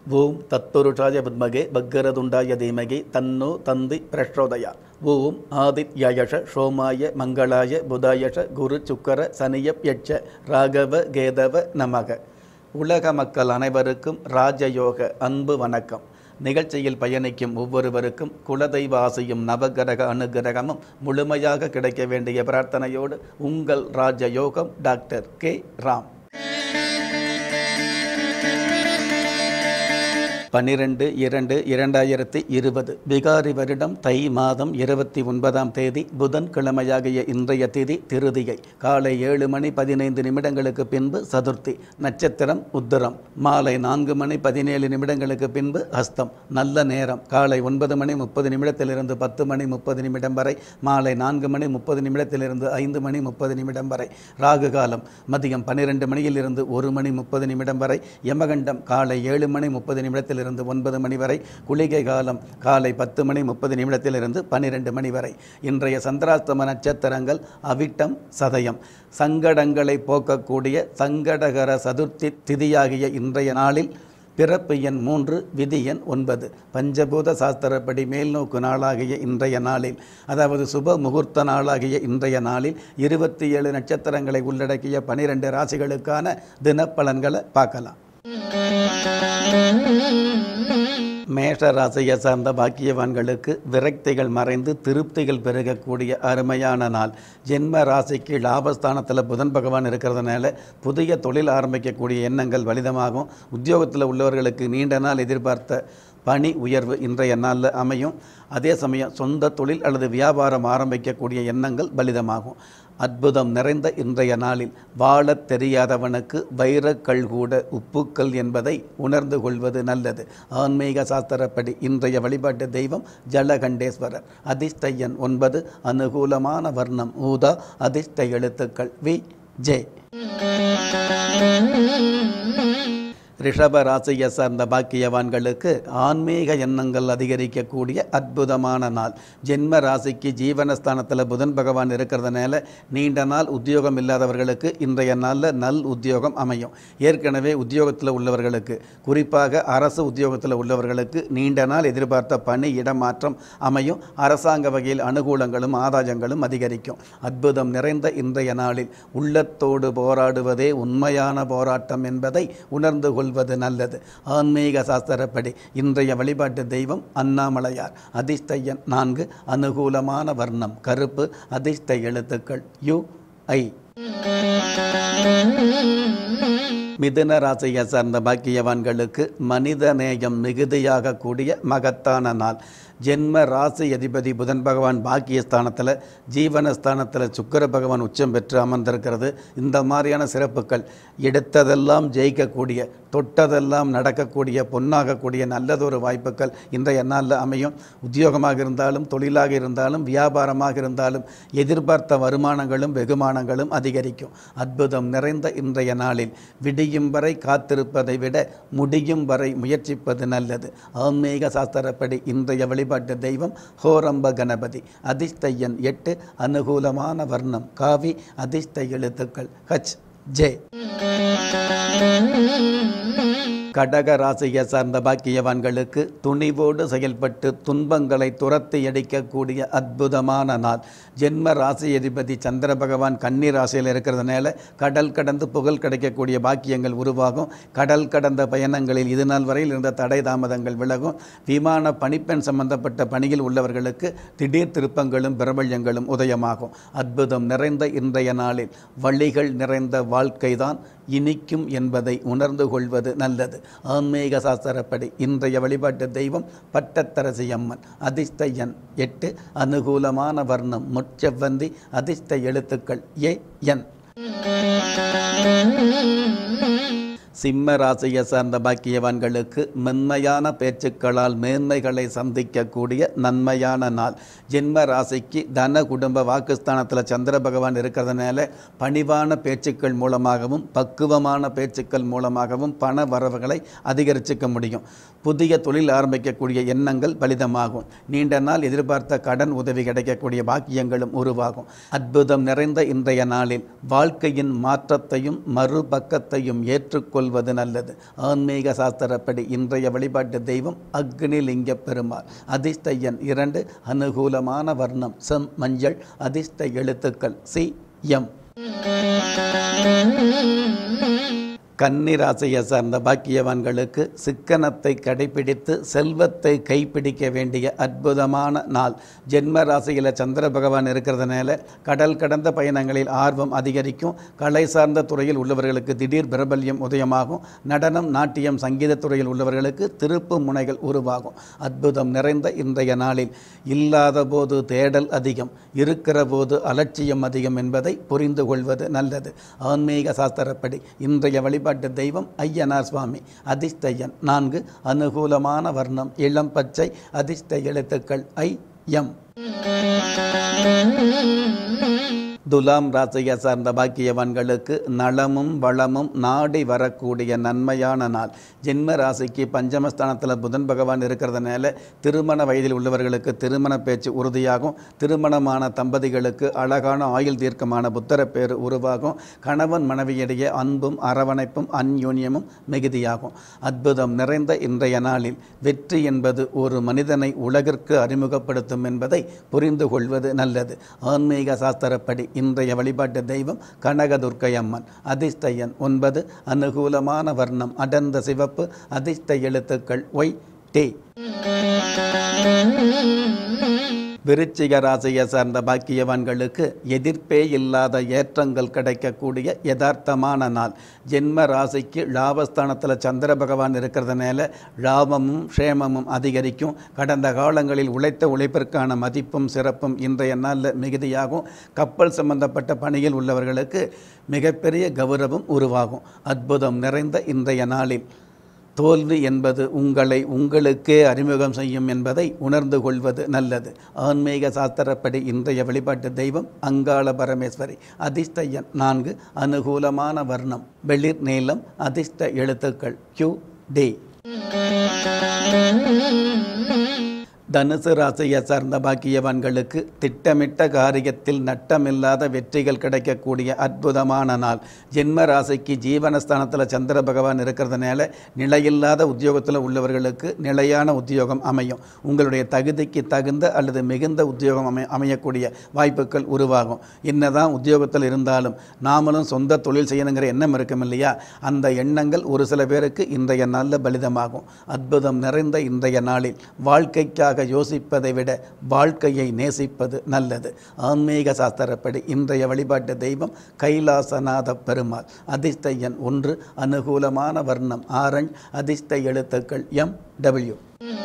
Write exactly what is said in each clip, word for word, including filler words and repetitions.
ஓம் தத்புருஷாய வித்மகே பக்கரதுண்டாய தீமகி தன்னோ தந்தி பிரச்சோதயா. ஓம் ஆதித்யாயஷ சோமாய மங்களாய புதாயஷ குரு சுக்கர சனியப்யட்ச ராகவ கேதவ நமக. உலக மக்கள் அனைவருக்கும் ராஜயோக அன்பு வணக்கம். நிகழ்ச்சியில் பயணிக்கும் ஒவ்வொருவருக்கும் குலதெய்வ ஆசையும் நவகிரக அனுகிரகமும் முழுமையாக கிடைக்க வேண்டிய பிரார்த்தனையோடு உங்கள் ராஜயோகம் டாக்டர் கே ராம். பன்னிரெண்டு இரண்டு இரண்டாயிரத்தி இருபது பிகாரி வருடம் தை மாதம் இருபத்தி ஒன்பதாம் தேதி புதன் கிழமையாகிய இன்றைய தேதி திருதியை. காலை ஏழு மணி பதினைந்து நிமிடங்களுக்கு பின்பு சதுர்த்தி. நட்சத்திரம் உத்திரம். மாலை நான்கு மணி பதினேழு நிமிடங்களுக்கு பின்பு ஹஸ்தம். நல்ல நேரம் காலை ஒன்பது மணி முப்பது நிமிடத்திலிருந்து பத்து மணி முப்பது நிமிடம் வரை. மாலை நான்கு மணி முப்பது நிமிடத்திலிருந்து ஐந்து மணி முப்பது நிமிடம் வரை. ராகு காலம் மதியம் பன்னிரெண்டு மணியிலிருந்து ஒரு மணி முப்பது நிமிடம் வரை. யமகண்டம் காலை ஏழு மணி முப்பது நிமிடத்தில் இருந்து ஒன்பது மணி வரை. குளிகை காலம் காலை பத்து மணி முப்பது நிமிடத்திலிருந்து பன்னிரெண்டு மணி வரை. இன்றைய சந்திராஷ்டம நட்சத்திரங்கள் அவிட்டம் சதயம். சங்கடங்களை போக்கக்கூடிய சங்கடகர சதுர்த்தி திதியாகிய இன்றைய நாளில் பிறப்பு எண் மூன்று, விதி எண் ஒன்பது. பஞ்சபூத சாஸ்திரப்படி மேல்நோக்கு நாளாகிய இன்றைய நாளில், அதாவது சுப முகூர்த்த நாளாகிய இன்றைய நாளில் இருபத்தி ஏழு நட்சத்திரங்களை உள்ளடக்கிய பனிரெண்டு ராசிகளுக்கான தினப்பலன்களை பார்க்கலாம். மேஷ ராசியை சார்ந்த பாக்கியவான்களுக்கு விரக்திகள் மறைந்து திருப்திகள் பெருகக்கூடிய அருமையான நாள். ஜென்ம ராசிக்கு லாபஸ்தானத்தில் புதன் பகவான் இருக்கிறதுனால புதிய தொழில் ஆரம்பிக்கக்கூடிய எண்ணங்கள் வலிதமாகும். உத்தியோகத்தில் உள்ளவர்களுக்கு நீண்ட நாள் எதிர்பார்த்த பணி உயர்வு இன்றைய நாளில் அமையும். அதே சமயம் சொந்த தொழில் அல்லது வியாபாரம் ஆரம்பிக்கக்கூடிய எண்ணங்கள் பலிதமாகும். அற்புதம் நிறைந்த இன்றைய நாளில் வாழத் தெரியாதவனுக்கு வைரக்கல் கூட உப்புக்கள் என்பதை உணர்ந்து கொள்வது நல்லது. ஆன்மீக சாஸ்திரப்படி இன்றைய வழிபாட்டு தெய்வம் ஜலகண்டேஸ்வரர். அதிர்ஷ்ட எண் ஒன்பது. அனுகூலமான வர்ணம் ஊதா. அதிர்ஷ்ட எழுத்துக்கள் வி ஜே. ரிஷப ராசியை சார்ந்த பாக்கியவான்களுக்கு ஆன்மீக எண்ணங்கள் அதிகரிக்கக்கூடிய அற்புதமான நாள். ஜென்ம ராசிக்கு ஜீவனஸ்தானத்தில் புதன் பகவான் இருக்கிறதுனால நீண்ட நாள் உத்தியோகம் இல்லாதவர்களுக்கு இன்றைய நாளில் நல் உத்தியோகம் அமையும். ஏற்கனவே உத்தியோகத்தில் உள்ளவர்களுக்கு, குறிப்பாக அரசு உத்தியோகத்தில் உள்ளவர்களுக்கு நீண்ட நாள் எதிர்பார்த்த பணி இடமாற்றம் அமையும். அரசாங்க வகையில் அனுகூலங்களும் ஆதாயங்களும் அதிகரிக்கும். அற்புதம் நிறைந்த இன்றைய நாளில் உள்ளத்தோடு போராடுவதே உண்மையான போராட்டம் என்பதை உணர்ந்து கொள்வது நல்லது. ஆன்மீக சாஸ்திரப்படி இன்றைய வழிபாட்டு தெய்வம் அண்ணாமலையார். அதிர்ஷ்ட எண் நான்கு. அனுகூலமான வர்ணம் கருப்பு. அதிர்ஷ்ட எழுத்துக்கள் யு ஐ. மிதுன ராசியை சார்ந்த பாக்கியவான்களுக்கு மனித நேயம் மிகுதியாக கூடிய மகத்தான நாள். ஜென்ம ராசி அதிபதி புதன் பகவான் பாக்கியஸ்தானத்தில், ஜீவனஸ்தானத்தில் சுக்கிர பகவான் உச்சம் பெற்று அமர்ந்திருக்கிறது. இந்த மாதிரியான சிறப்புகள் எடுத்ததெல்லாம் ஜெயிக்கக்கூடிய, தொட்டதெல்லாம் நடக்கக்கூடிய, பொன்னாகக்கூடிய நல்லதொரு வாய்ப்புகள் இன்றைய நாளில் அமையும். உத்தியோகமாக இருந்தாலும், தொழிலாக இருந்தாலும், வியாபாரமாக இருந்தாலும் எதிர்பார்த்த வருமானங்களும் வெகுமானங்களும் அதிகரிக்கும். அற்புதம் நிறைந்த இன்றைய நாளில் விடியும் வரை காத்திருப்பதை விட முடியும் வரை முயற்சிப்பது நல்லது. ஆன்மீக சாஸ்திரப்படி இன்றைய வழிபாட்டு தெய்வம் ஹோரம்ப கணபதி. அதிர்ஷ்ட எண் எட்டு. அனுகூலமான வர்ணம் காவி. அதிர்ஷ்ட எழுத்துக்கள் ஹச் ஜே. கடக ராசியை சார்ந்த பாக்கியவான்களுக்கு துணிவோடு செயல்பட்டு துன்பங்களை துரத்தி அடிக்கக்கூடிய அற்புதமான நாள். ஜென்ம ராசி அதிபதி சந்திர பகவான் கன்னி ராசியில் இருக்கிறதுனால கடல் கடந்து புகழ் கிடைக்கக்கூடிய பாக்கியங்கள் உருவாகும். கடல் கடந்த பயணங்களில் இது நாள் வரையில் இருந்த தடை தாமதங்கள் விலகும். விமான பணிப்பெண் சம்பந்தப்பட்ட பணியில் உள்ளவர்களுக்கு திடீர் திருப்பங்களும் பிரபல்யங்களும் உதயமாகும். அற்புதம் நிறைந்த இன்றைய நாளில் வழிகள் நிறைந்த வாழ்க்கைதான் இனிக்கும் என்பதை உணர்ந்து கொள்வது நல்லது. ஆன்மீக சாஸ்திரப்படி இன்றைய வழிபாட்டு தெய்வம் பட்டத்தரசி அம்மன். அதிர்ஷ்ட எண் எட்டு. அனுகூலமான வர்ணம் முட்செவ்வந்தி. அதிர்ஷ்ட எழுத்துக்கள் ஏ என். சிம்ம ராசியை சார்ந்த பாக்கியவான்களுக்கு மென்மையான பேச்சுக்களால் மேன்மைகளை சந்திக்கக்கூடிய நன்மையான நாள். ஜென்ம ராசிக்கு தன குடும்ப வாக்குஸ்தானத்தில் சந்திர பகவான் இருக்கிறதுனால பணிவான பேச்சுக்கள் மூலமாகவும் பக்குவமான பேச்சுக்கள் மூலமாகவும் பண வரவுகளை அதிகரிச்சுக்க முடியும். புதிய தொழில் ஆரம்பிக்கக்கூடிய எண்ணங்கள் பலிதமாகும். நீண்ட நாள் எதிர்பார்த்த கடன் உதவி கிடைக்கக்கூடிய பாக்கியங்களும் உருவாகும். அற்புதம் நிறைந்த இன்றைய நாளில் வாழ்க்கையின் மாற்றத்தையும் மறுபக்கத்தையும் ஏற்றுக்கொள்ள கொள்வது நல்லது. ஆன்மீக சாஸ்திரப்படி இன்றைய வழிபாட்டு தெய்வம் அக்னிலிங்க பெருமாள். அதிர்ஷ்ட எண் இரண்டு. அனுகூலமான வர்ணம் செம் மஞ்சள். அதிர்ஷ்ட எழுத்துக்கள் சி எம். கன்னி ராசியை சார்ந்த பாக்கியவான்களுக்கு சிக்கனத்தை கடைபிடித்து செல்வத்தை கைப்பிடிக்க வேண்டிய அற்புதமான நாள். ஜென்ம ராசியில் சந்திர பகவான் இருக்கிறதுனால கடல் கடந்த பயணங்களில் ஆர்வம் அதிகரிக்கும். கலை சார்ந்த துறையில் உள்ளவர்களுக்கு திடீர் பிரபல்யம் உதயமாகும். நடனம், நாட்டியம், சங்கீத துறையில் உள்ளவர்களுக்கு திருப்பு முனைகள் உருவாகும். அற்புதம் நிறைந்த இன்றைய நாளில் இல்லாத போது தேடல் அதிகம், இருக்கிற போது அலட்சியம் அதிகம் என்பதை புரிந்து கொள்வது நல்லது. ஆன்மீக சாஸ்திரப்படி இன்றைய வழிபாட்டு தெய்வம் ஐயனார் சுவாமி. அதிர்ஷ்ட எண் நான்கு. அனுகூலமான வர்ணம் இளம் பச்சை. அதிர்ஷ்ட எழுத்துக்கள் ஐ எம். துலாம் ராசியை சார்ந்த பாக்கியவான்களுக்கு நலமும் வளமும் நாடி வரக்கூடிய நன்மையான நாள். ஜென்ம ராசிக்கு பஞ்சமஸ்தானத்தில் புதன் பகவான் இருக்கிறதுனால திருமண வயதில் உள்ளவர்களுக்கு திருமண பேச்சு உறுதியாகும். திருமணமான தம்பதிகளுக்கு அழகான ஆயுள் தீர்க்கமான புத்திரப்பேறு உருவாகும். கணவன் மனைவியிடையே அன்பும் அரவணைப்பும் அந்யோன்யமும் மிகுதியாகும். அற்புதம் நிறைந்த இன்றைய நாளில் வெற்றி என்பது ஒரு மனிதனை உலகிற்கு அறிமுகப்படுத்தும் என்பதை புரிந்து கொள்வது நல்லது. ஆன்மீக சாஸ்திரப்படி இன்றைய வழிபாட்டு தெய்வம் கனகதுர்க்கை அம்மன். அதிர்ஷ்ட எண் ஒன்பது. அனுகூலமான வர்ணம் அடர்ந்த சிவப்பு. அதிர்ஷ்ட எழுத்துக்கள் ஒய் டி. விருச்சிக ராசியை சார்ந்த பாக்கியவான்களுக்கு எதிர்ப்பே இல்லாத ஏற்றங்கள் கிடைக்கக்கூடிய யதார்த்தமான நாள். ஜென்ம ராசிக்கு லாபஸ்தானத்தில் சந்திர பகவான் இருக்கிறதுனால லாபமும் க்ஷேமமும் அதிகரிக்கும். கடந்த காலங்களில் உழைத்த உழைப்பிற்கான மதிப்பும் சிறப்பும் இன்றைய நாளில் மிகுதியாகும். கப்பல் சம்பந்தப்பட்ட பணியில் உள்ளவர்களுக்கு மிகப்பெரிய கௌரவம் உருவாகும். அற்புதம் நிறைந்த இன்றைய நாளில் தோல்வி என்பது உங்களை உங்களுக்கே அறிமுகம் செய்யும் என்பதை உணர்ந்து கொள்வது நல்லது. ஆன்மீக சாஸ்திரப்படி இன்றைய வழிபாட்டு தெய்வம் அங்காள பரமேஸ்வரி. அதிர்ஷ்ட எண் நான்கு. அனுகூலமான வர்ணம் வெளிர் நீலம். அதிர்ஷ்ட எழுத்துக்கள் கியூ டி. தனுசு ராசியை சார்ந்த பாக்கியவான்களுக்கு திட்டமிட்ட காரியத்தில் நட்டமில்லாத வெற்றிகள் கிடைக்கக்கூடிய அற்புதமான நாள். ஜென்ம ராசிக்கு ஜீவனஸ்தானத்தில் சந்திர பகவான் இருக்கிறதுனால நிலையில்லாத உத்தியோகத்தில் உள்ளவர்களுக்கு நிலையான உத்தியோகம் அமையும். உங்களுடைய தகுதிக்கு தகுந்த அல்லது மிகுந்த உத்தியோகம் அமை அமையக்கூடிய வாய்ப்புகள் உருவாகும். என்னதான் உத்தியோகத்தில் இருந்தாலும் நாமளும் சொந்த தொழில் செய்யணுங்கிற எண்ணம் இருக்கும் இல்லையா, அந்த எண்ணங்கள் ஒரு சில பேருக்கு இன்றைய நாளில் பலிதமாகும். அற்புதம் நிறைந்த இன்றைய நாளில் வாழ்க்கைக்காக யோசிப்பதை விட வாழ்க்கையை நேசிப்பது நல்லது. ஆன்மீக சாஸ்திரப்படி இன்றைய வழிபாட்டு தெய்வம் கைலாசநாத பெருமாள். அதிர்ஷ்ட எண் ஒன்று. அனுகூலமான வர்ணம் ஆரஞ்சு. அதிர்ஷ்ட எழுத்துக்கள் எம் டபிள்யூ.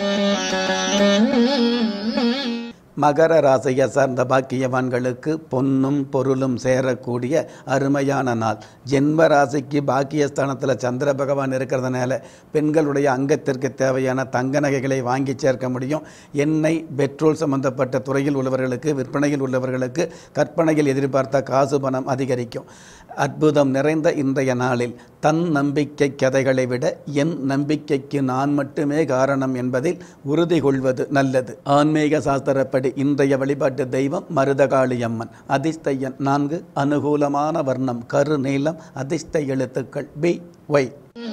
மகர ராசியை சார்ந்த பாக்கியவான்களுக்கு பொன்னும் பொருளும் சேரக்கூடிய அருமையான நாள். ஜென்ம ராசிக்கு பாக்கியஸ்தானத்தில் சந்திர பகவான் இருக்கிறதுனால பெண்களுடைய அங்கத்திற்கு தேவையான தங்க நகைகளை வாங்கி சேர்க்க முடியும். எண்ணெய், பெட்ரோல் சம்பந்தப்பட்ட துறையில் உள்ளவர்களுக்கு, விற்பனையில் உள்ளவர்களுக்கு கற்பனையில் எதிர்பார்த்த காசு பணம் அதிகரிக்கும். அற்புதம் நிறைந்த இன்றைய நாளில் தன் நம்பிக்கை கதைகளை விட என் நம்பிக்கைக்கு நான் மட்டுமே காரணம் என்பதில் உறுதி கொள்வது நல்லது. ஆன்மீக சாஸ்திரப்படி இன்றைய வழிபாட்டு தெய்வம் மருதகாளி அம்மன். அதிர்ஷ்ட எண் நான்கு. அனுகூலமான வர்ணம் கரு நீலம். அதிர்ஷ்ட எழுத்துக்கள் பி ஒய்.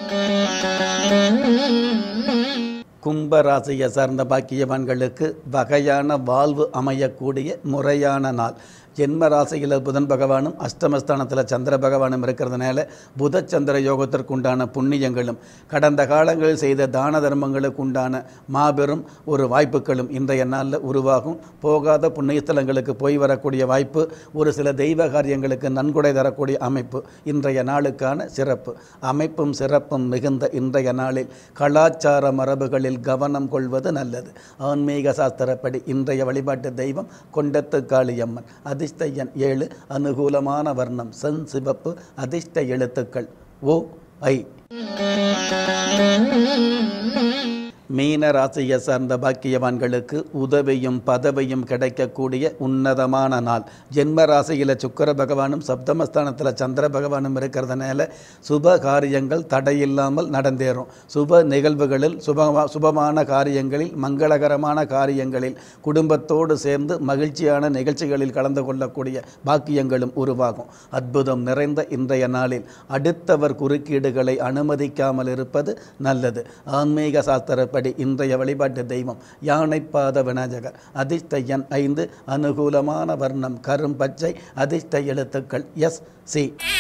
கும்பராசியை சார்ந்த பாக்கியவான்களுக்கு வகையான வாழ்வு அமையக்கூடிய முறையான நாள். ஜென்ம ராசியில் புதன் பகவானும் அஷ்டமஸ்தானத்தில் சந்திர பகவானும் இருக்கிறதுனால புத சந்திர யோகத்திற்கு உண்டான புண்ணியங்களும் கடந்த காலங்களில் செய்த தான தர்மங்களுக்கு உண்டான மாபெரும் ஒரு வாய்ப்புகளும் இன்றைய நாளில் உருவாகும். போகாத புண்ணியஸ்தலங்களுக்கு போய் வரக்கூடிய வாய்ப்பு, ஒரு சில தெய்வ காரியங்களுக்கு நன்கொடை தரக்கூடிய அமைப்பு இன்றைய நாளுக்கான சிறப்பு. அமைப்பும் சிறப்பும் மிகுந்த இன்றைய நாளில் கலாச்சார மரபுகளில் கவனம் கொள்வது நல்லது. ஆன்மீக சாஸ்திரப்படி இன்றைய வழிபாட்டு தெய்வம் கொண்டத்து காளியம்மன். அதிர்ஷ்ட எண் ஏழு. அனுகூலமான வர்ணம் சென் சிவப்பு. அதிர்ஷ்ட எழுத்துக்கள் ஓ ஐ. மீன ராசியை சார்ந்த பாக்கியவான்களுக்கு உதவியும் பதவியும் கிடைக்கக்கூடிய உன்னதமான நாள். ஜென்ம ராசியில் சுக்கிர பகவானும் சப்தமஸ்தானத்தில் சந்திர பகவானும் இருக்கிறதுனால சுப காரியங்கள் தடையில்லாமல் நடந்தேறும். சுப நிகழ்வுகளில் சுப சுபமான காரியங்களில் மங்களகரமான காரியங்களில் குடும்பத்தோடு சேர்ந்து மகிழ்ச்சியான நிகழ்ச்சிகளில் கலந்து கொள்ளக்கூடிய பாக்கியங்களும் உருவாகும். அற்புதம் நிறைந்த இன்றைய நாளில் அடுத்தவர் குறுக்கீடுகளை அனுமதிக்காமல் இருப்பது நல்லது. ஆன்மீக சாஸ்திர படி இன்றைய வழிபாட்டு தெய்வம் யானைப்பாத விநாயகர். அதிர்ஷ்ட எண் ஐந்து. அனுகூலமான வர்ணம் கரும் பச்சை. அதிர்ஷ்ட எழுத்துக்கள் எஸ் சி.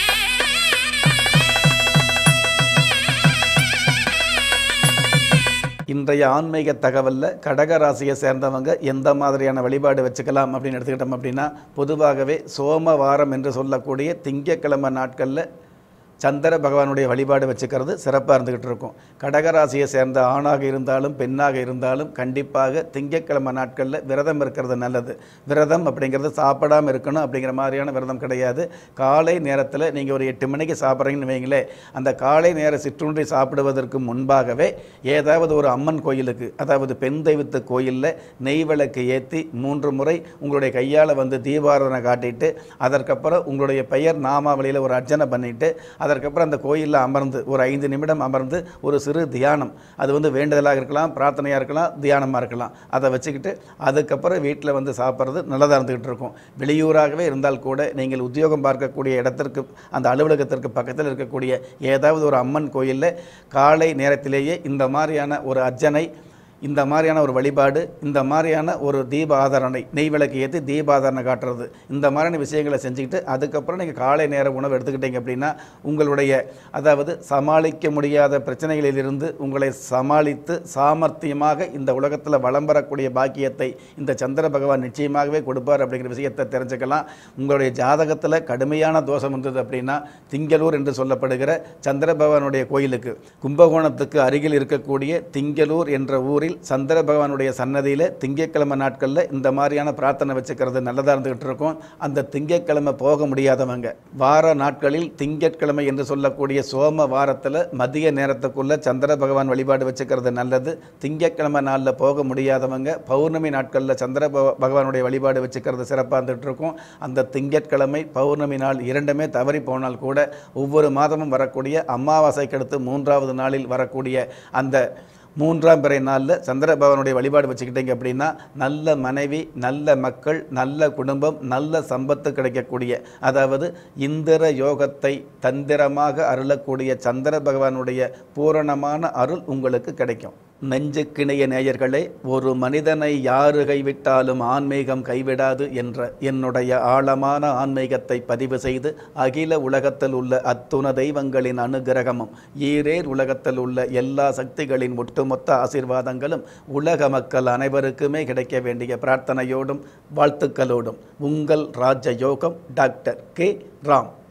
இன்றைய ஆன்மீக தகவலில் கடகராசியை சேர்ந்தவங்க எந்த மாதிரியான வழிபாடு வச்சுக்கலாம் அப்படின்னு எடுத்துக்கிட்டோம் அப்படின்னா, பொதுவாகவே சோமவாரம் என்று சொல்லக்கூடிய திங்கட்கிழமை நாட்களில் சந்திர பகவானுடைய வழிபாடு வச்சுக்கிறது சிறப்பாக இருந்துக்கிட்டு இருக்கும். கடகராசியை சேர்ந்த ஆணாக இருந்தாலும் பெண்ணாக இருந்தாலும் கண்டிப்பாக திங்கட்கிழமை நாட்களில் விரதம் இருக்கிறது நல்லது. விரதம் அப்படிங்கிறது சாப்பிடாமல் இருக்கணும் அப்படிங்கிற மாதிரியான விரதம் கிடையாது. காலை நேரத்தில் நீங்கள் ஒரு எட்டு மணிக்கு சாப்பிட்றீங்கன்னு வைங்களே, அந்த காலை நேர சிற்றுண்டி சாப்பிடுவதற்கு முன்பாகவே ஏதாவது ஒரு அம்மன் கோயிலுக்கு, அதாவது பெண் தெய்வத்து கோயிலில் நெய் விளக்கு ஏற்றி மூன்று முறை உங்களுடைய கையால் வந்து தீபாராதனை காட்டிட்டு, அதற்கப்புறம் உங்களுடைய பெயர் நாமாவளியில் ஒரு அர்ச்சனை பண்ணிவிட்டு, அதற்கப்புறம் அந்த கோயிலில் அமர்ந்து ஒரு ஐந்து நிமிடம் அமர்ந்து ஒரு சிறு தியானம், அது வந்து வேண்டுதலாக இருக்கலாம், பிரார்த்தனையாக இருக்கலாம், தியானமாக இருக்கலாம், அதை வச்சுக்கிட்டு அதுக்கப்புறம் வீட்டில் வந்து சாப்பிட்றது நல்லதாக இருந்துக்கிட்டு இருக்கும். வெளியூராகவே இருந்தால் கூட நீங்கள் உத்தியோகம் பார்க்கக்கூடிய இடத்திற்கு, அந்த அலுவலகத்திற்கு பக்கத்தில் இருக்கக்கூடிய ஏதாவது ஒரு அம்மன் கோயிலில் காலை நேரத்திலேயே இந்த மாதிரியான ஒரு அர்ச்சனை, இந்த மாதிரியான ஒரு வழிபாடு, இந்த மாதிரியான ஒரு தீப ஆதரணை, நெய் விளக்கு ஏற்றி தீப ஆதரணை காட்டுறது, இந்த மாதிரியான விஷயங்களை செஞ்சுக்கிட்டு அதுக்கப்புறம் நீங்கள் காலை நேர உணவு எடுத்துக்கிட்டீங்க அப்படின்னா உங்களுடைய, அதாவது சமாளிக்க முடியாத பிரச்சனைகளிலிருந்து உங்களை சமாளித்து சாமர்த்தியமாக இந்த உலகத்தில் வலம் வரக்கூடிய பாக்கியத்தை இந்த சந்திர பகவான் நிச்சயமாகவே கொடுப்பார் அப்படிங்கிற விஷயத்தை தெரிஞ்சுக்கலாம். உங்களுடைய ஜாதகத்தில் கடுமையான தோஷம் இருந்தது அப்படின்னா திங்களூர் என்று சொல்லப்படுகிற சந்திர பகவானுடைய கோயிலுக்கு, கும்பகோணத்துக்கு அருகில் இருக்கக்கூடிய திங்களூர் என்ற ஊரில் சந்திர பகவானுடைய சன்னதியில் திங்கட்கிழமை நாட்களில் இந்த மாதிரியான பிரார்த்தனை வச்சுக்கிறது நல்லதாக இருந்துகிட்டு இருக்கும். அந்த திங்கட்கிழமை போக முடியாதவங்க வார நாட்களில் திங்கட்கிழமை என்று சொல்லக்கூடிய சோம வாரத்தில் மதிய நேரத்துக்குள்ள சந்திர பகவான் வழிபாடு வச்சுக்கிறது நல்லது. திங்கட்கிழமை நாளில் போக முடியாதவங்க பௌர்ணமி நாட்களில் சந்திர பகவானுடைய வழிபாடு வச்சுக்கிறது சிறப்பாக இருந்துகிட்டு இருக்கும். அந்த திங்கட்கிழமை பௌர்ணமி நாள் இரண்டுமே தவறி போனால் கூட ஒவ்வொரு மாதமும் வரக்கூடிய அமாவாசைக்கு அடுத்து மூன்றாவது நாளில் வரக்கூடிய அந்த மூன்றாம் பிறை நாளில் சந்திர பகவானுடைய வழிபாடு வச்சுக்கிட்டீங்க அப்படின்னா நல்ல மனைவி, நல்ல மக்கள், நல்ல குடும்பம், நல்ல சம்பத்து கிடைக்கக்கூடிய, அதாவது இந்திர யோகத்தை தந்திரமாக அருளக்கூடிய சந்திர பகவானுடைய பூரணமான அருள் உங்களுக்கு கிடைக்கும். நெஞ்சுக்கிணைய நேயர்களே, ஒரு மனிதனை யாரு கைவிட்டாலும் ஆன்மீகம் கைவிடாது என்ற என்னுடைய ஆழமான ஆன்மீகத்தை பதிவு செய்து அகில உலகத்தில் உள்ள அத்துண தெய்வங்களின் அனுகிரகமும் ஈரேர் உலகத்தில் உள்ள எல்லா சக்திகளின் ஒட்டுமொத்த ஆசீர்வாதங்களும் உலக மக்கள் அனைவருக்குமே கிடைக்க வேண்டிய பிரார்த்தனையோடும் வாழ்த்துக்களோடும் உங்கள் ராஜயோகம் டாக்டர் கே ராம்.